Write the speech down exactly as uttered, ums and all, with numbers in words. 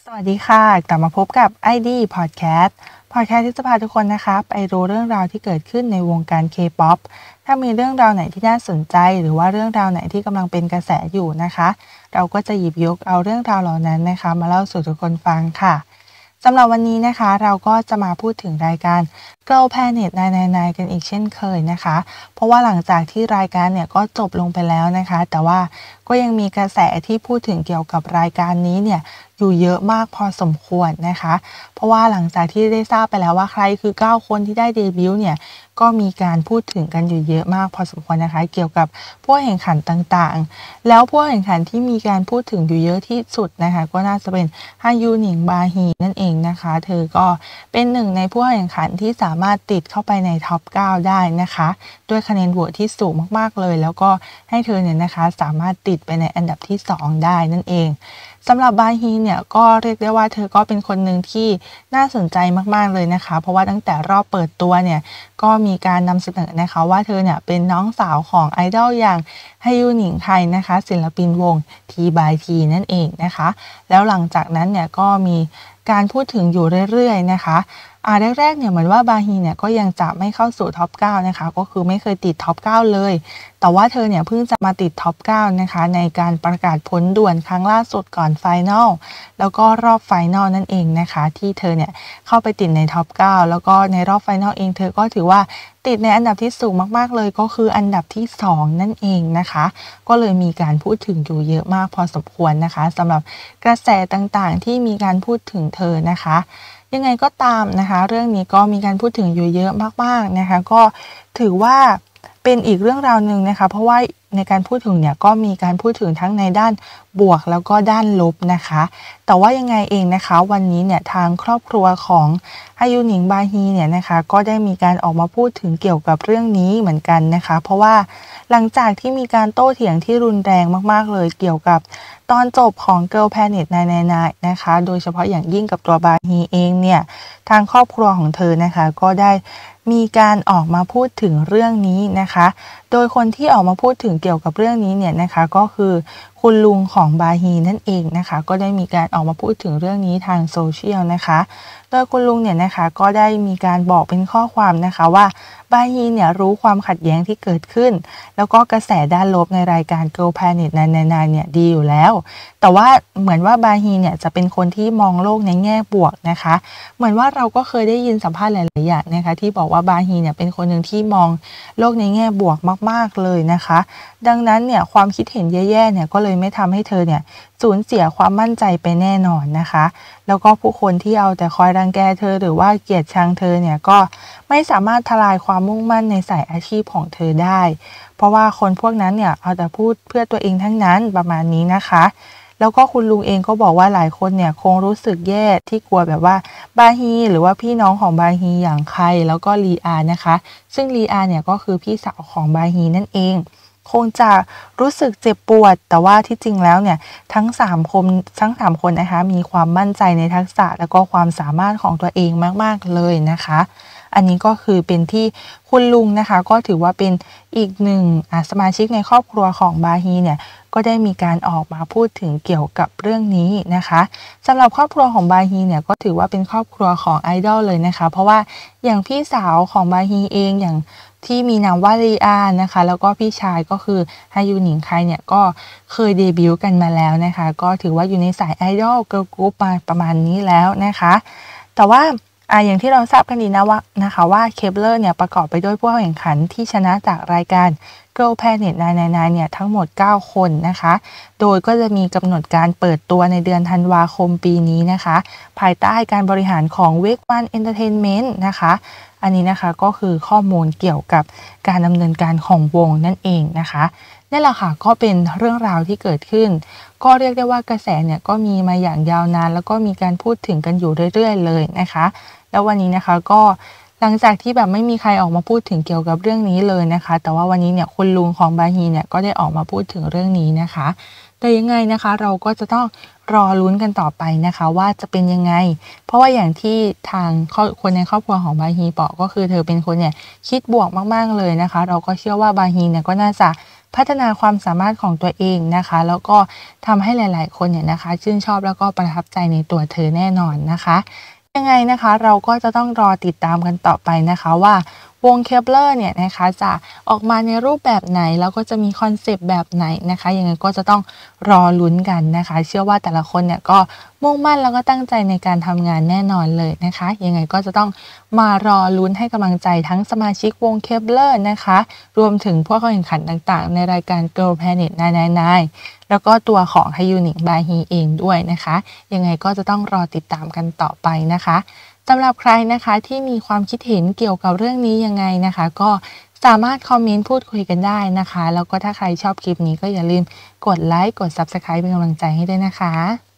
สวัสดีค่ะกลับมาพบกับ ไอ ดี Podcast Podcast ที่จะพาทุกคนนะคะไปรู้เรื่องราวที่เกิดขึ้นในวงการ K-pop ถ้ามีเรื่องราวไหนที่น่าสนใจหรือว่าเรื่องราวไหนที่กำลังเป็นกระแสอยู่นะคะเราก็จะหยิบยกเอาเรื่องราวเหล่านั้นนะคะมาเล่าสู่ทุกคนฟังค่ะสำหรับวันนี้นะคะเราก็จะมาพูดถึงรายการ Girl Planet ไนน์ ไนน์ ไนน์ กันอีกเช่นเคยนะคะเพราะว่าหลังจากที่รายการเนี่ยก็จบลงไปแล้วนะคะแต่ว่าก็ยังมีกระแสที่พูดถึงเกี่ยวกับรายการนี้เนี่ยอยู่เยอะมากพอสมควรนะคะเพราะว่าหลังจากที่ได้ทราบไปแล้วว่าใครคือเก้าคนที่ได้เดบิวต์เนี่ยก็มีการพูดถึงกันอยู่เยอะมากพอสมควรนะคะเกี่ยวกับผู้แข่งขันต่างๆแล้วผู้แข่งขันที่มีการพูดถึงอยู่เยอะที่สุดนะคะก็น่าจะเป็นฮายูหนิงบาฮีนั่นเองนะคะเธอก็เป็นหนึ่งในผู้แข่งขันที่สามารถติดเข้าไปในท็อปเก้าได้นะคะด้วยคะแนนโหวตที่สูงมากๆเลยแล้วก็ให้เธอเนี่ยนะคะสามารถติดไปในอันดับที่สองได้นั่นเองสำหรับบาฮีเนี่ยก็เรียกได้ว่าเธอก็เป็นคนหนึ่งที่น่าสนใจมากๆเลยนะคะเพราะว่าตั้งแต่รอบเปิดตัวเนี่ยก็มีการนำเสนอนะคะว่าเธอเนี่ยเป็นน้องสาวของไอดอลอย่างฮายูหนิงไทยนะคะศิลปินวง ที บาย ที นั่นเองนะคะแล้วหลังจากนั้นเนี่ยก็มีการพูดถึงอยู่เรื่อยๆนะคะอ่าแรกๆเนี่ยเหมือนว่าบาฮีเนี่ยก็ยังจะไม่เข้าสู่ท็อปเก้านะคะก็คือไม่เคยติดท็อปเก้าเลยแต่ว่าเธอเนี่ยเพิ่งจะมาติดท็อปเก้านะคะในการประกาศผลด่วนครั้งล่าสุดก่อนไฟนอลแล้วก็รอบไฟนอลนั่นเองนะคะที่เธอเนี่ยเข้าไปติดในท็อปเก้าแล้วก็ในรอบไฟนอลเองเธอก็ถือว่าติดในอันดับที่สูงมากๆเลยก็คืออันดับที่สองนั่นเองนะคะก็เลยมีการพูดถึงอยู่เยอะมากพอสมควรนะคะสำหรับกระแสต่างๆที่มีการพูดถึงเธอนะคะยังไงก็ตามนะคะเรื่องนี้ก็มีการพูดถึงอยู่เยอะมากๆนะคะก็ถือว่าเป็นอีกเรื่องราวหนึ่งนะคะเพราะว่าในการพูดถึงเนี่ยก็มีการพูดถึงทั้งในด้านบวกแล้วก็ด้านลบนะคะแต่ว่ายังไงเองนะคะวันนี้เนี่ยทางครอบครัวของฮายูหนิงบาฮีเนี่ยนะคะก็ได้มีการออกมาพูดถึงเกี่ยวกับเรื่องนี้เหมือนกันนะคะเพราะว่าหลังจากที่มีการโต้เถียงที่รุนแรงมากๆเลยเกี่ยวกับตอนจบของ Girl Planet ไนน์ ไนน์ ไนน์ นะคะโดยเฉพาะอย่างยิ่งกับตัวบาฮีเองเนี่ยทางครอบครัวของเธอนะคะก็ได้มีการออกมาพูดถึงเรื่องนี้นะคะโดยคนที่ออกมาพูดถึงเกี่ยวกับเรื่องนี้เนี่ยนะคะก็คือคุณลุงของบาฮีนั่นเองนะคะก็ได้มีการออกมาพูดถึงเรื่องนี้ทางโซเชียลนะคะโดยคุณลุงเนี่ยนะคะก็ได้มีการบอกเป็นข้อความนะคะว่าบาฮีเนี่ยรู้ความขัดแย้งที่เกิดขึ้นแล้วก็กระแสด้านลบในรายการ Girl Planet ไนน์ ไนน์ ไนน์ เนี่ยดีอยู่แล้วแต่ว่าเหมือนว่าบาฮีเนี่ยจะเป็นคนที่มองโลกในแง่บวกนะคะเหมือนว่าเราก็เคยได้ยินสัมภาษณ์หลายๆอย่างนะคะที่บอกว่าบาฮีเนี่ยเป็นคนหนึ่งที่มองโลกในแง่บวกมากๆเลยนะคะดังนั้นเนี่ยความคิดเห็นแย่ๆเนี่ยก็เลยไม่ทำให้เธอเนี่ยสูญเสียความมั่นใจไปแน่นอนนะคะแล้วก็ผู้คนที่เอาแต่คอยรังแกเธอหรือว่าเกลียดชังเธอเนี่ยก็ไม่สามารถทลายความมุ่งมั่นในสายอาชีพของเธอได้เพราะว่าคนพวกนั้นเนี่ยเอาแต่พูดเพื่อตัวเองทั้งนั้นประมาณนี้นะคะแล้วก็คุณลุงเองก็บอกว่าหลายคนเนี่ยคงรู้สึกแย่ที่กลัวแบบว่าบาฮีหรือว่าพี่น้องของบาฮีอย่างใครแล้วก็ลีอานะคะซึ่งลีอาเนี่ยก็คือพี่สาวของบาฮีนั่นเองคงจะรู้สึกเจ็บปวดแต่ว่าที่จริงแล้วเนี่ยทั้งสามคนทั้งสามคนนะคะมีความมั่นใจในทักษะแล้วก็ความสามารถของตัวเองมากๆเลยนะคะอันนี้ก็คือเป็นที่คุณลุงนะคะก็ถือว่าเป็นอีกหนึ่งสมาชิกในครอบครัวของบาฮีเนี่ยก็ได้มีการออกมาพูดถึงเกี่ยวกับเรื่องนี้นะคะสำหรับครอบครัวของบาฮีเนี่ยก็ถือว่าเป็นครอบครัวของไอดอลเลยนะคะเพราะว่าอย่างพี่สาวของบาฮีเองอย่างที่มีนามว่าลีอานะคะแล้วก็พี่ชายก็คือฮายูหนิงไคเนี่ยก็เคยเดบิวต์กันมาแล้วนะคะก็ถือว่าอยู่ในสายไอดอลเกิร์ลกรุ๊ปมาประมาณนี้แล้วนะคะแต่ว่าอ่าอย่างที่เราทราบกันดีนะว่านะคะว่าเคปเลอร์เนี่ยประกอบไปด้วยผู้แข่งขันที่ชนะจากรายการ Girl Planet ไนน์ ไนน์ ไนน์ เนี่ยทั้งหมดเก้าคนนะคะโดยก็จะมีกำหนดการเปิดตัวในเดือนธันวาคมปีนี้นะคะภายใต้การบริหารของ Wake One Entertainment นะคะอันนี้นะคะก็คือข้อมูลเกี่ยวกับการดำเนินการของวงนั่นเองนะคะนั่นแหละค่ะก็เป็นเรื่องราวที่เกิดขึ้นก็เรียกได้ว่ากระแสเนี่ยก็มีมาอย่างยาวนานแล้วก็มีการพูดถึงกันอยู่เรื่อยๆเลยนะคะแล้ววันนี้นะคะก็หลังจากที่แบบไม่มีใครออกมาพูดถึงเกี่ยวกับเรื่องนี้เลยนะคะแต่ว่าวันนี้เนี่ยคุณลุงของบาฮีเนี่ยก็ได้ออกมาพูดถึงเรื่องนี้นะคะแต่ยังไงนะคะเราก็จะต้องรอลุ้นกันต่อไปนะคะว่าจะเป็นยังไงเพราะว่าอย่างที่ทางคนในครอบครัวของบาฮีบอกก็คือเธอเป็นคนเนี่ยคิดบวกมากๆเลยนะคะเราก็เชื่อว่าบาฮีเนี่ยก็น่าจะพัฒนาความสามารถของตัวเองนะคะแล้วก็ทำให้หลายๆคนเนี่ยนะคะชื่นชอบแล้วก็ประทับใจในตัวเธอแน่นอนนะคะยังไงนะคะเราก็จะต้องรอติดตามกันต่อไปนะคะว่าวง Kep1er เนี่ยนะคะจะออกมาในรูปแบบไหนแล้วก็จะมีคอนเซปต์แบบไหนนะคะยังไงก็จะต้องรอลุ้นกันนะคะเชื่อว่าแต่ละคนเนี่ยก็มุ่งมั่นแล้วก็ตั้งใจในการทำงานแน่นอนเลยนะคะยังไงก็จะต้องมารอลุ้นให้กำลังใจทั้งสมาชิกวง Kep1er นะคะรวมถึงพวกแข่งขันต่างๆในรายการ Girl Planet ไนน์ ไนน์ ไนน์ แล้วก็ตัวของ Hyunic by He เองด้วยนะคะยังไงก็จะต้องรอติดตามกันต่อไปนะคะสำหรับใครนะคะที่มีความคิดเห็นเกี่ยวกับเรื่องนี้ยังไงนะคะก็สามารถคอมเมนต์พูดคุยกันได้นะคะแล้วก็ถ้าใครชอบคลิปนี้ก็อย่าลืมกดไลค์กด ซับสไครบ์ เป็นกำลังใจให้ด้วยนะคะ